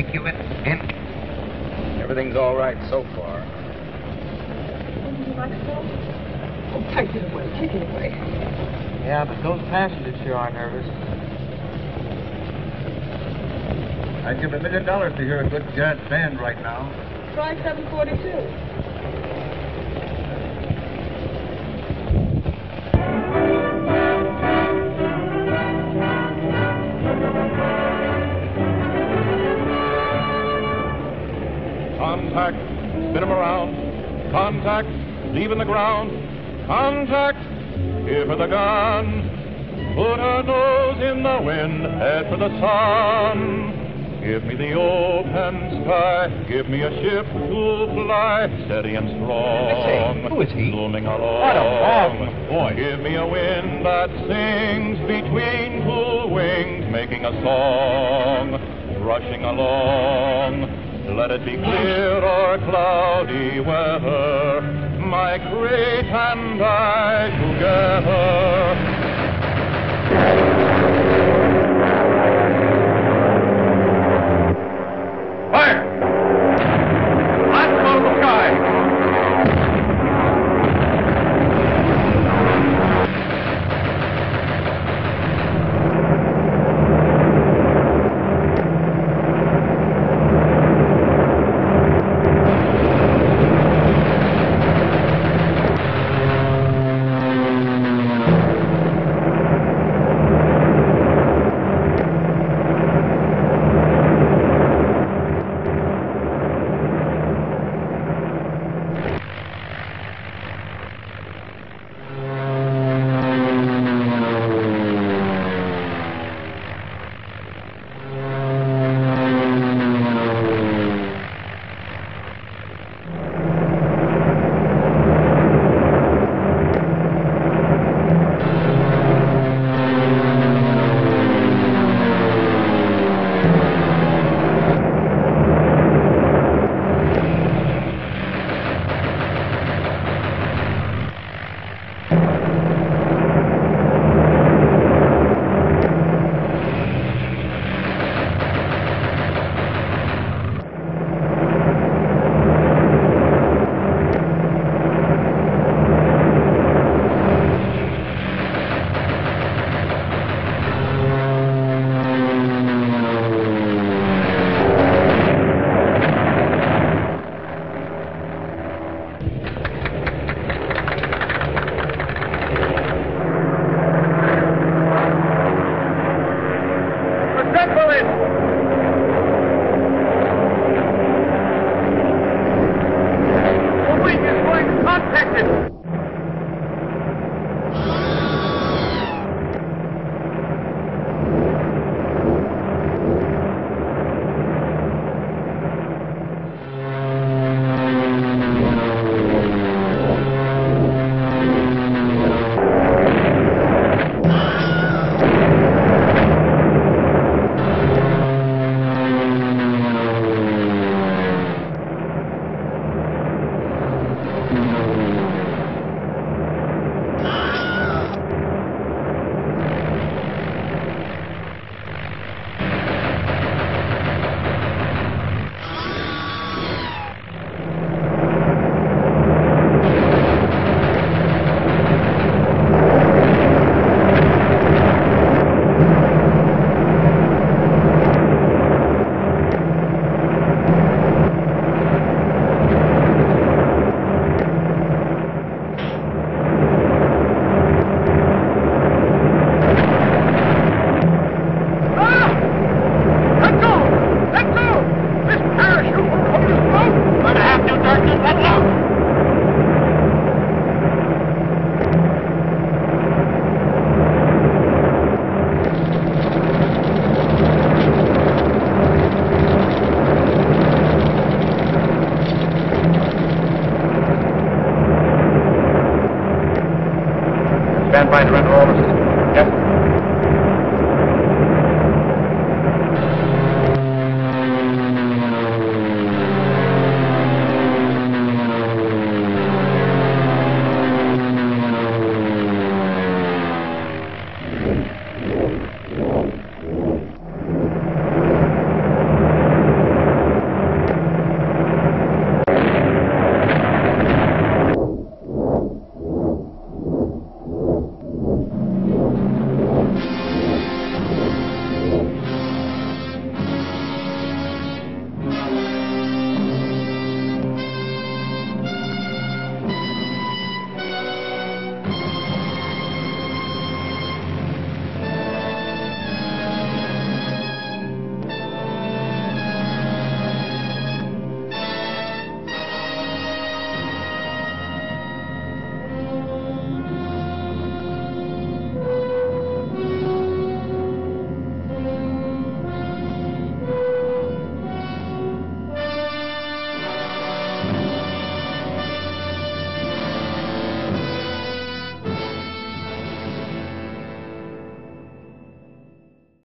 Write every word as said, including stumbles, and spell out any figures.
stick you in ink? Everything's all right so far. Wouldn't you like salt? Oh, take it away. Take it away. Yeah, but those passengers sure are nervous. I'd give a million dollars to hear a good jazz band right now. Try seven forty-two. Contact, spin him around. Contact, leaving the ground. Contact, here for the gun. Put her nose in the wind, head for the sun. Give me the open sky, give me a ship to fly, steady and strong. Who is he? Zooming along. What a marvelous boy. Give me a wind that sings between two wings, making a song, rushing along. Let it be clear or cloudy weather, my crate and I together